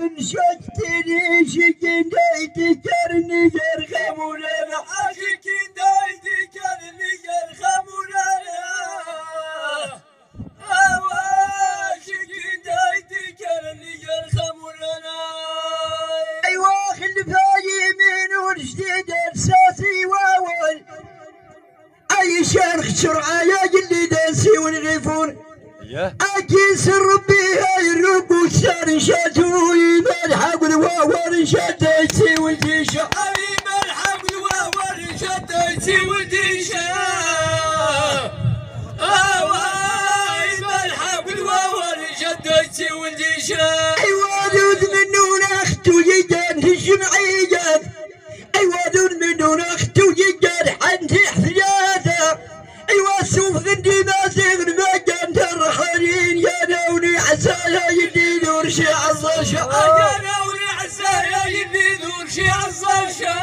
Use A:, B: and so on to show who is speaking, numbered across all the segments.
A: من شتني شكين دايتي كرني يرخمونا
B: شكين دايتي كرني يرخمونا شكين دايتي كرني يرخمونا
A: ايوا خلفا يمين والجديد الساسي واول اي شرخ شرعايا اللي داسي والغيفون اكيس ربي هاي الرب شار شاتو يملحق الواور شتيتي والديشا
B: يملحق الواور شتيتي والديشا يملحق الواور شتيتي والديشا
A: ايوا ذود منون اختو يجان الجمعيات ايوا ذود منون اختو يجان حنتي حفلاته ايوا سوف غندي ما زغن ما كان ترحلين يا نوني عسايا يدي نور شي عصاشا
B: يا نوني عسايا يدي نور شي عصاشا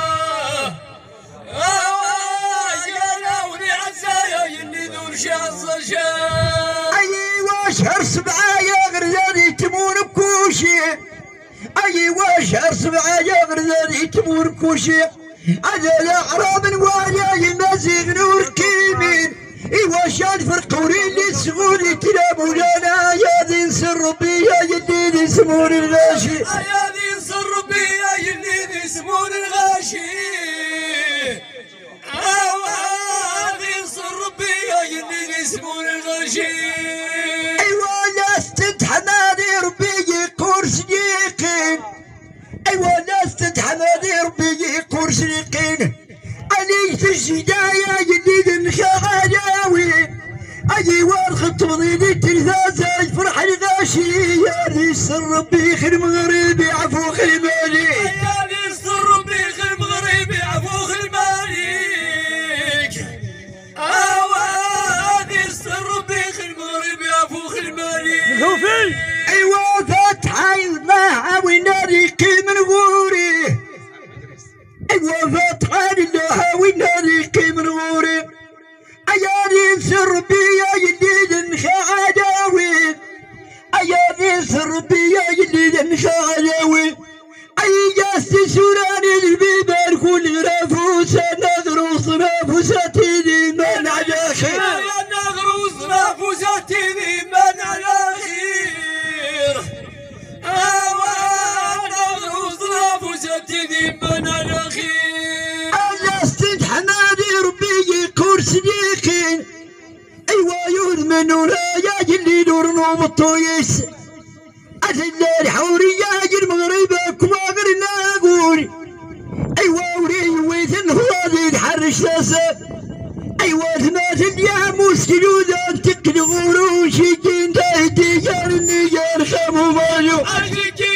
B: يا نوني عسايا يدي نور شي عصاشا
A: ايوا شهر 7 يا غرزاني تمون بكوشي ايوا شهر 7 يا غرزاني تمون بكوشي هذا الاعراب نواليا يمازيغ نور كيمين ايوا شاد فرقوري اللي سغولي تلابو لنا يا ذي نسر ربي يا يدي يسمون الغاشي
B: يا ذي نسر ربي يا يدي يسمون الغاشي ذي نسر ربي يا يدي يسمون الغاشي
A: ايوا لاستد حمادي ربي قرص يقين ايوا لاستد حمادي ربي قرص يقين عليك الشدايا جديد الخعالاوي ايوا الخطب ضيدي التلفازه يفرح الغاشي يا ذي السر ربي خير مغربي عفو خير مالي
B: يا ذي السر ربي خير مغربي عفو خير مالك ذي السر ربي خير مغربي عفو خير مالك
A: ايوا فتحي ما وناري من غوري ايوا فتحي الله وناري من غوري ايا نسر بيا يديد نخاعداوي ايا نسر بيا يديد نخاعداوي اي جاستي سوراني البيبان كل غرافوسا نغروس رافوساتي من على خير
B: نغروس رافوساتي من على خير نغروس رافوساتي من على خير
A: الاستد حمادي ربي قرص ديقين ايوا يذمنون يا جلي نور نوم الطويس أتلا الحورية المغرب كما غير نقول ايوا وري ويثن هذه الحرش تاسا ايوا ثمات اليا مسكلو ذا تقل غروشي كنت اهدي جارني جار خامو مالو